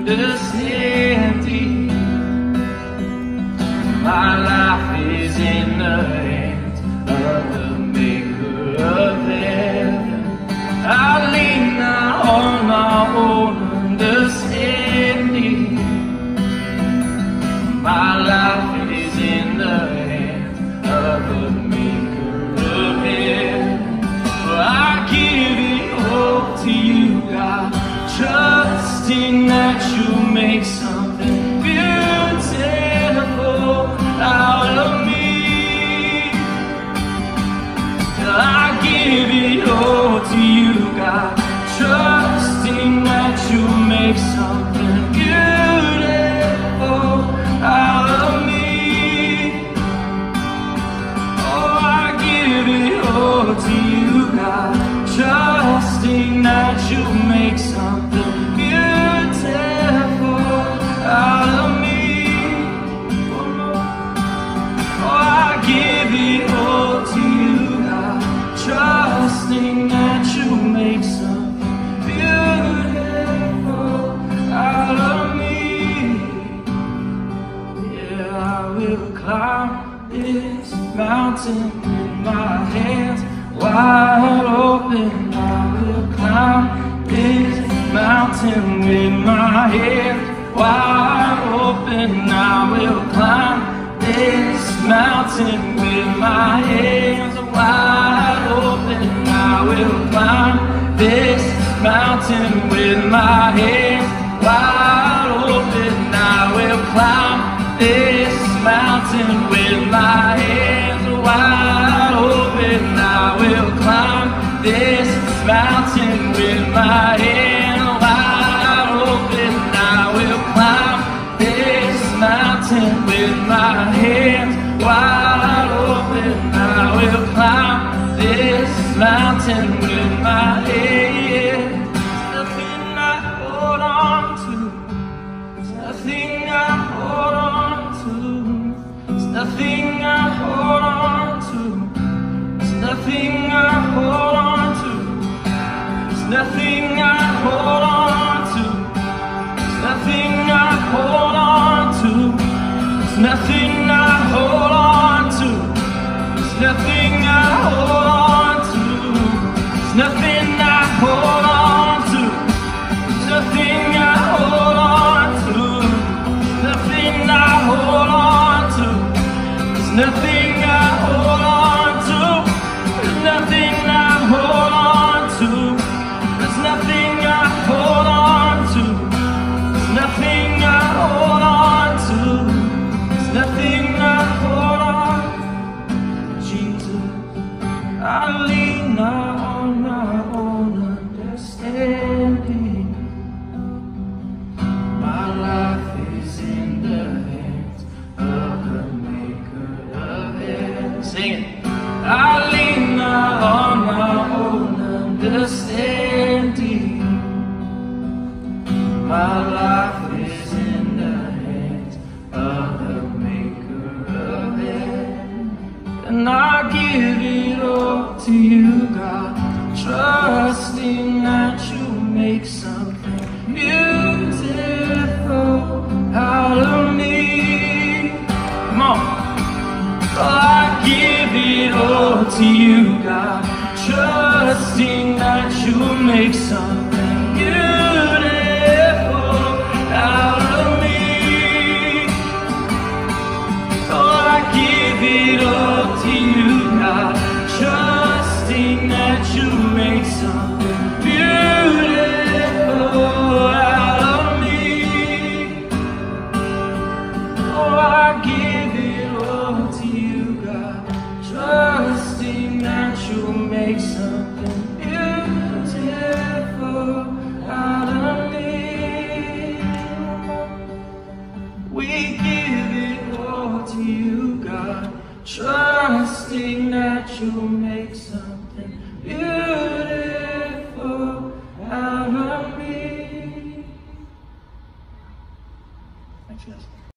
understanding. My life is in the hands of the maker of heaven. I lean not on my own understanding. My life is in the hands of the maker of heaven. I give it all to you, God, trusting that you'll make something beautiful out of me. I give it all to you, God, trusting that you'll make something beautiful out of me. Oh, I give it all to you, God, trusting that you'll make something beautiful out of me. Oh, I give it all to you, God, trusting that you'll make something beautiful out of me. Yeah, I will climb this mountain with my hands wide open. I will climb this mountain with my hands wide open. I will climb this mountain with my hands wide open. I will climb this mountain with my hands wide open. I will climb this mountain with my hands wide open. I will climb this mountain with my hands wide open. I will climb this mountain with my hands wide open. I will climb this mountain with my hands. Nothing I hold on to. Nothing I hold on to. Nothing I hold on to. Nothing I hold on to. Nothing I hold on to. Nothing I hold on to. Nothing I hold on to. Nothing I hold on to. Nothing I hold on to. Nothing I hold on to. Nothing I hold on to. Nothing I hold on to. Nothing I hold on to. There's nothing I hold on to. There's nothing I hold on to. There's nothing I hold on. Jesus, I lean not on my own understanding. My life is in the hands of the maker of heaven. Sing it. I lean not on my own understanding. My life is in the hands of the maker of heaven. And I give it all to you, God, trusting that you'll make something beautiful out of me. Come on. I give it all to you, God, trusting that you'll make something beautiful out of me. Oh, I give it all to you, God, trusting that you'll make something beautiful out of me. Oh, I give it all to you, God, trusting that you'll make something beautiful out of me. We give it all to you, God, trusting that you'll make something beautiful.